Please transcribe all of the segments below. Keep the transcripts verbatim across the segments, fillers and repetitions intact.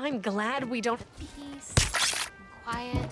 I'm glad we don't... Peace. Quiet.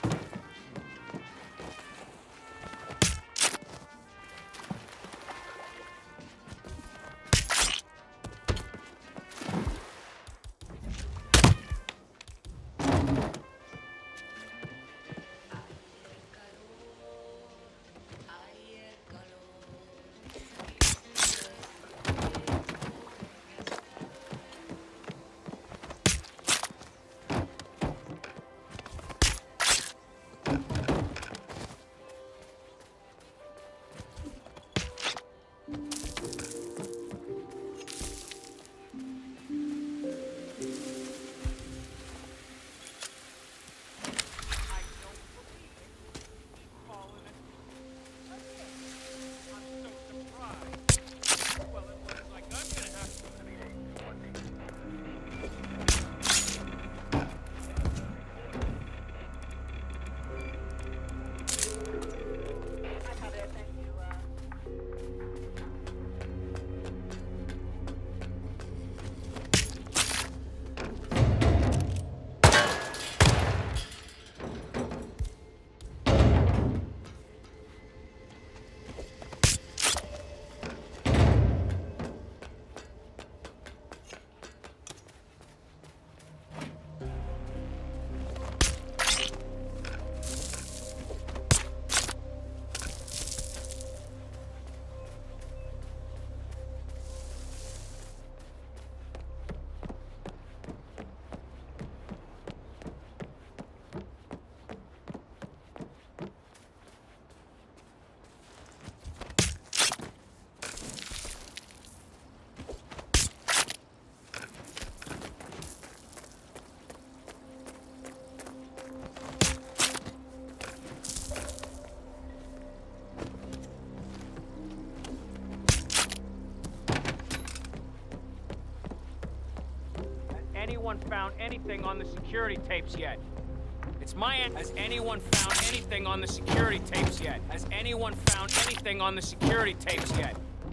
Anyone found anything on the security tapes yet? It's my end. Has anyone found anything on the security tapes yet? Has anyone found anything on the security tapes yet?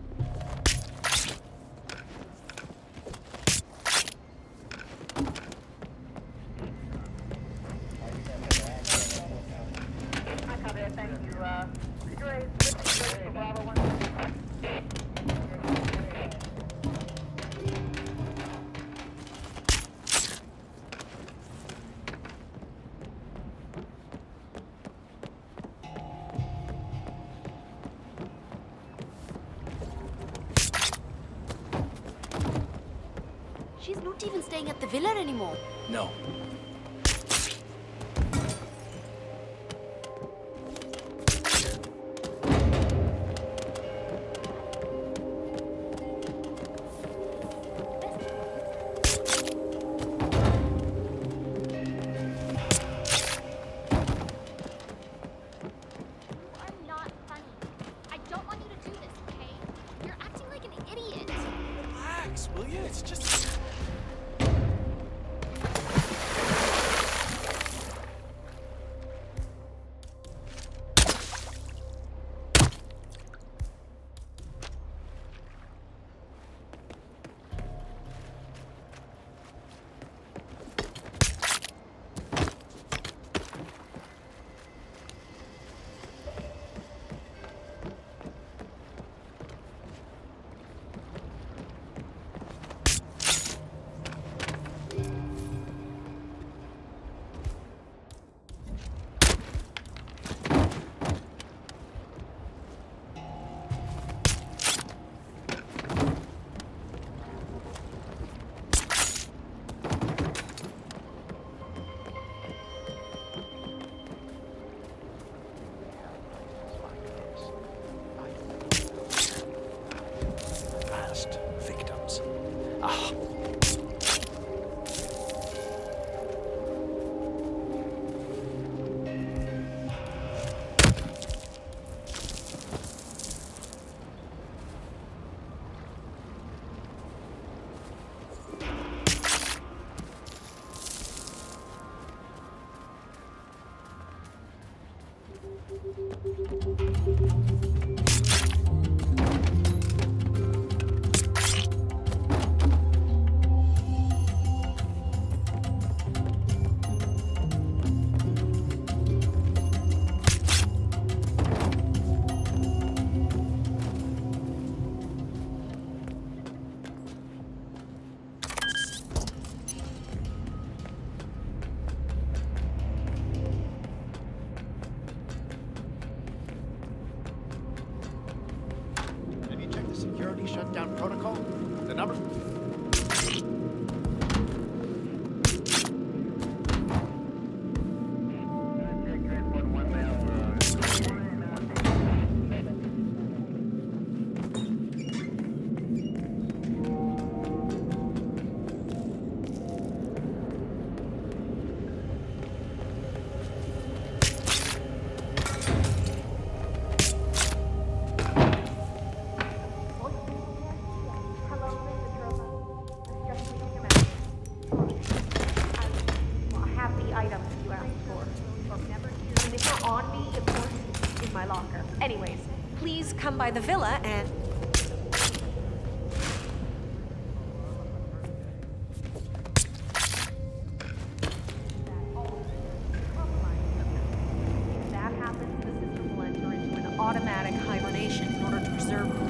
I copy it, thank you. Uh, Grace, Grace for Bravo one. She's not even staying at the villa anymore. No. Will you? It's just... victims. Ah. security shutdown protocol? The number? Anyways, please come by the villa and... If that happens, the system will enter into an automatic hibernation in order to preserve them.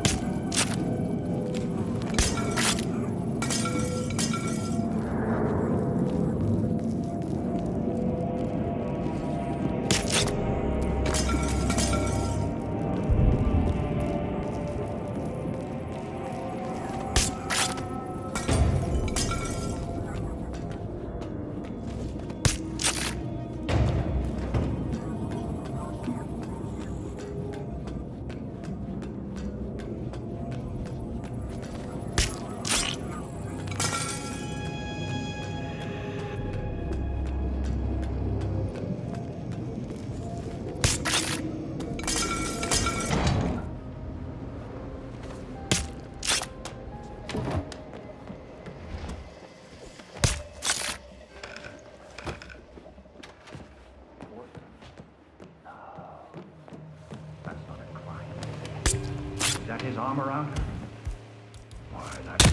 Is that his arm around her? Why, that's...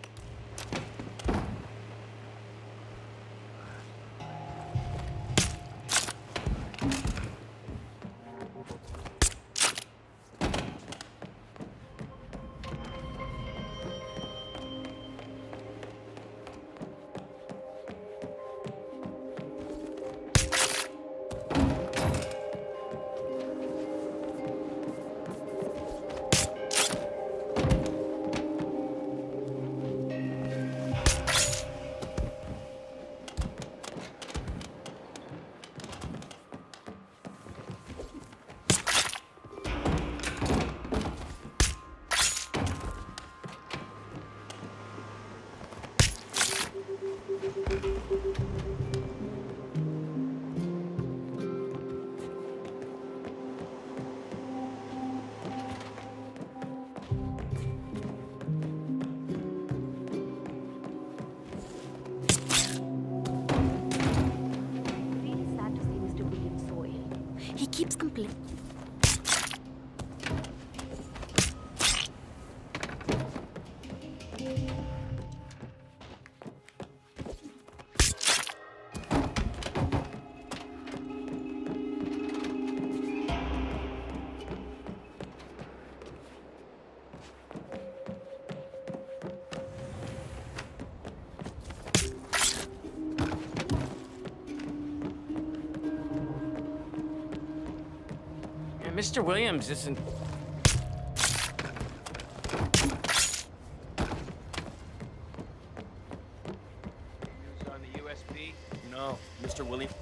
He keeps complaining. Mister Williams isn't... on the U S B? No, Mister Williams.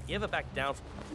You ever back down?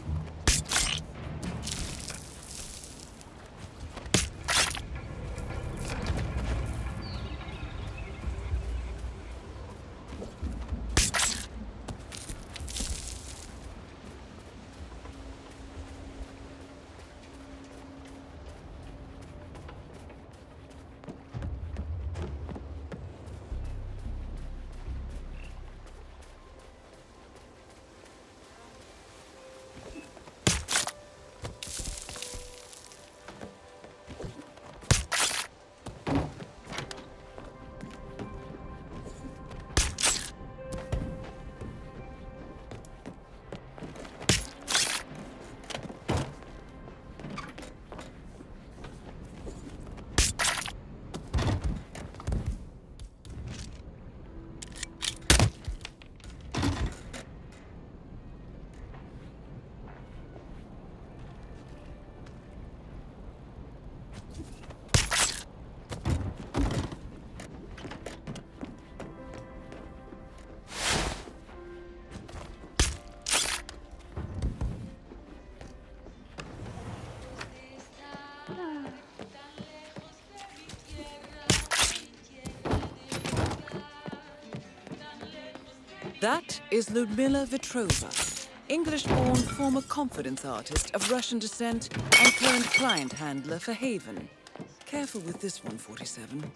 That is Ludmila Vetrova, English-born former confidence artist of Russian descent and current client handler for Haven. Careful with this one, forty-seven.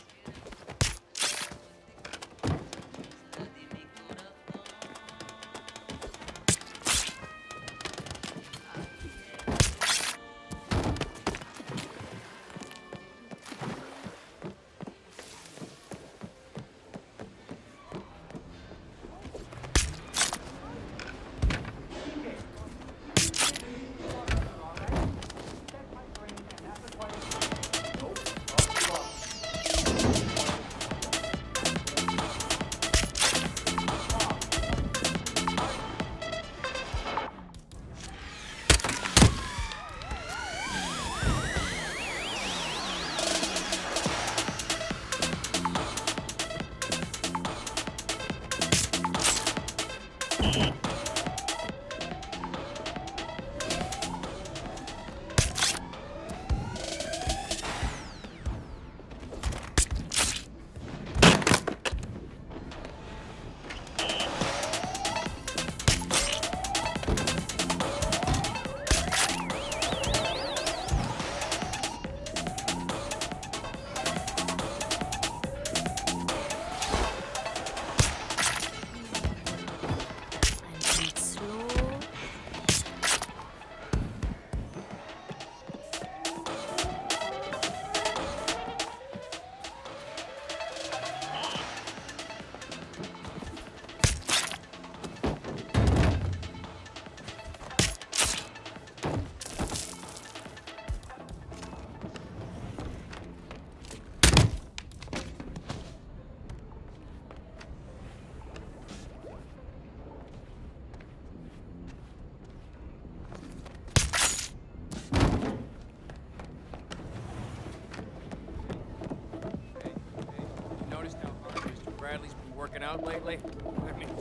Bradley's been working out lately? I mean...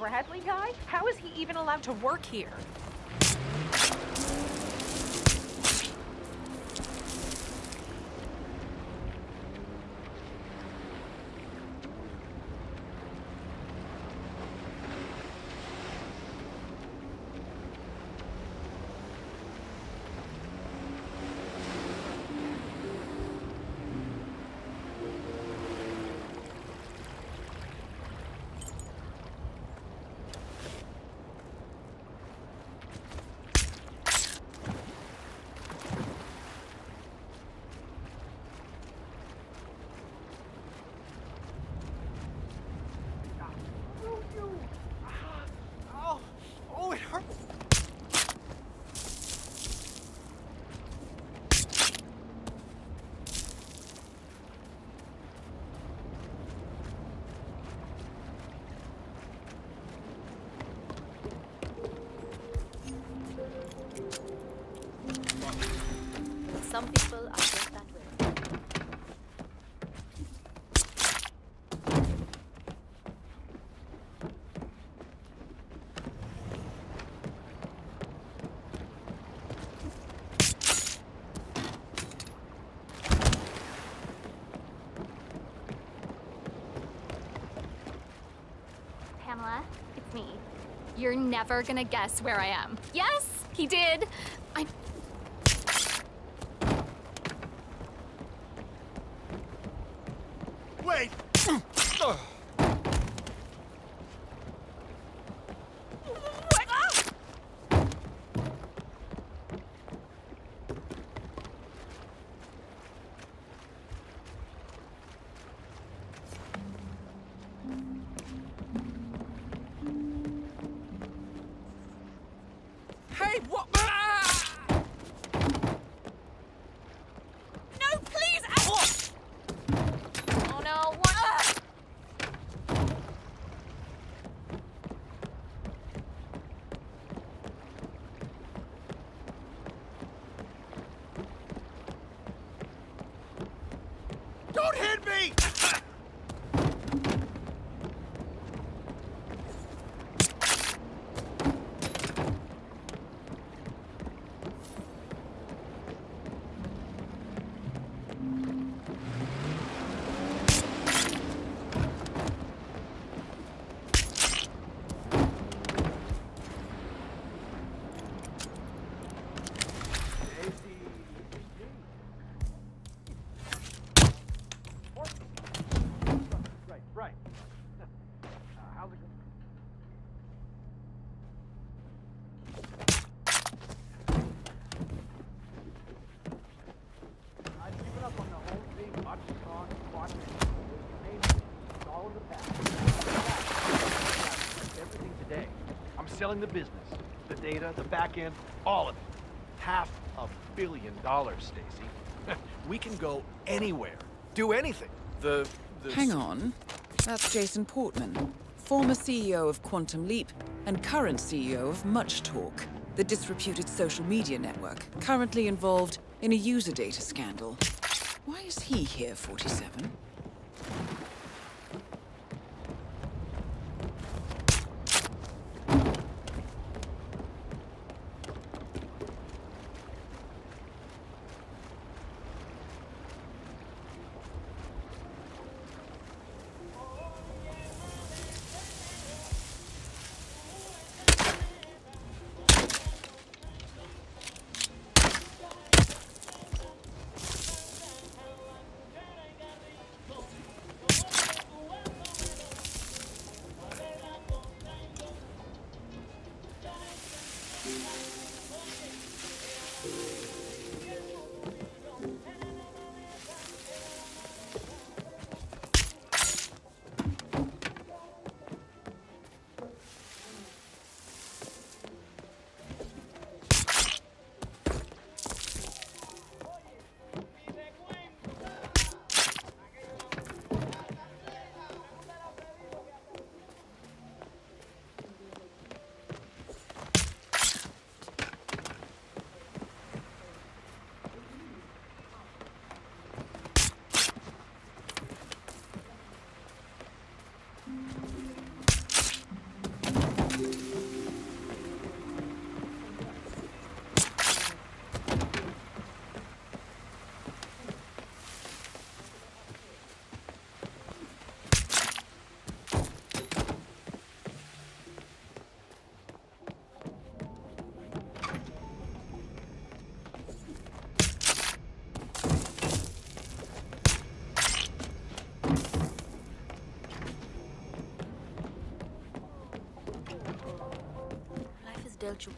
Bradley guy? How is he even allowed to work here? Some people are just that way. Pamela, it's me. You're never gonna guess where I am. Yes, he did. I... Wait! Hey, what? Ah! No, please! Ah! Oh no, what? Ah! Don't hit me! Right, right. Uh, how's it going? I've given up on the whole thing. I'm just on watching it. All in the past. Everything today. I'm selling the business, the data, the back end, all of it. Half a billion dollars, Stacy. We can go anywhere, do anything. The, the Hang on. That's Jason Portman, former C E O of Quantum Leap and current C E O of Much Talk, the disreputed social media network, currently involved in a user data scandal. Why is he here, forty-seven? Del Chu.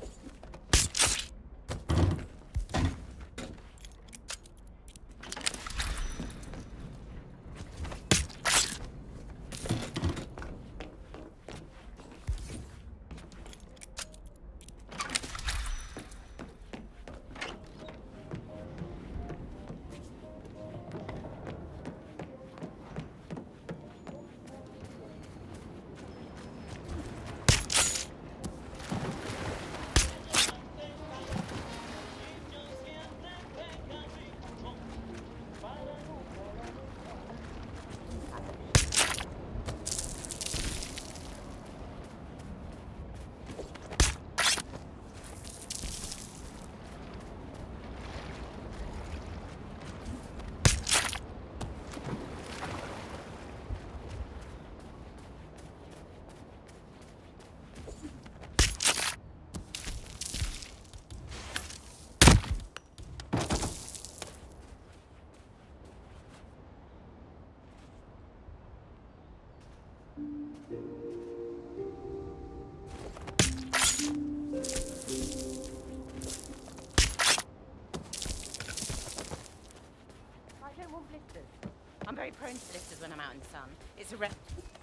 I don't want blisters. I'm very prone to blisters when I'm out in the sun. It's a re-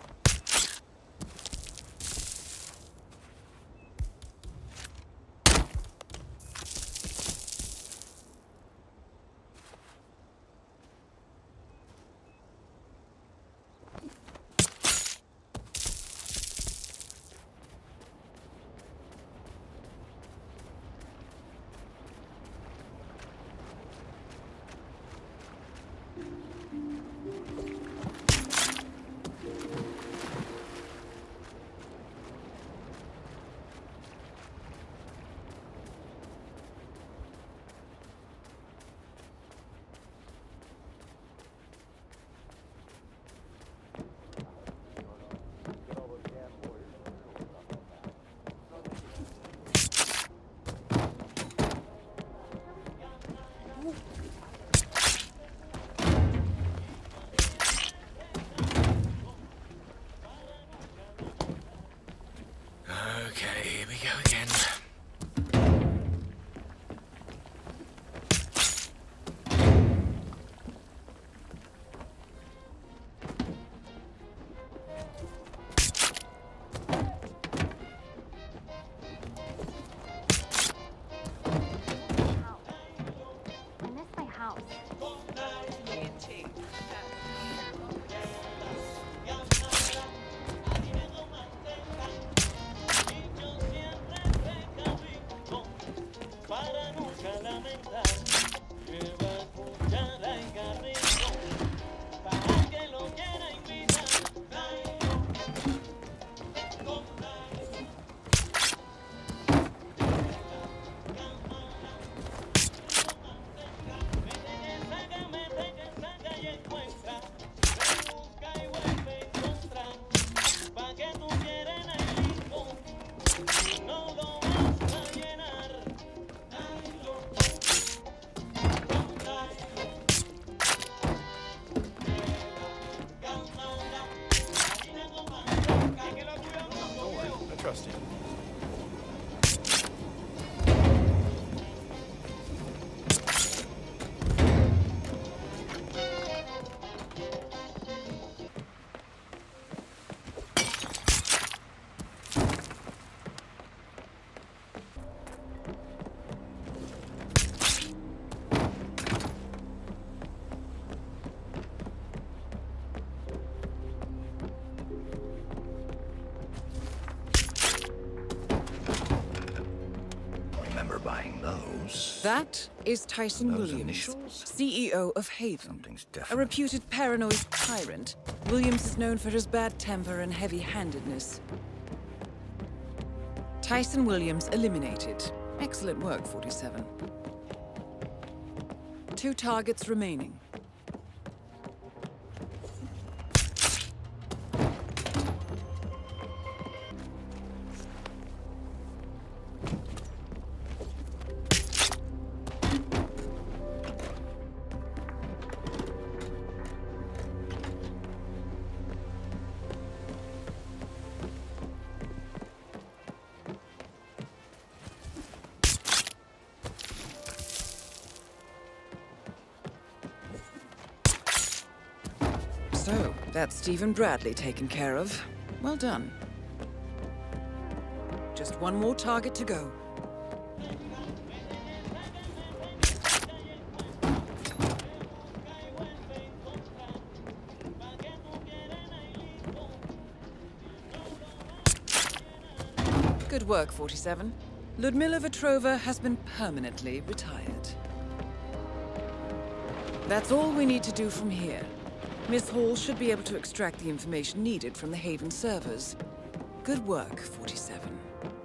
Okay, here we go again. I miss my house. I trust you. Remember buying those? That is Tyson Those Williams, initials? C E O of Haven. Something's A definite. reputed paranoid tyrant, Williams is known for his bad temper and heavy-handedness. Tyson Williams eliminated. Excellent work, forty-seven. Two targets remaining. That's Stephen Bradley taken care of. Well done. Just one more target to go. Good work, forty-seven. Ludmila Vetrova has been permanently retired. That's all we need to do from here. Miss Hall should be able to extract the information needed from the Haven servers. Good work, forty-seven.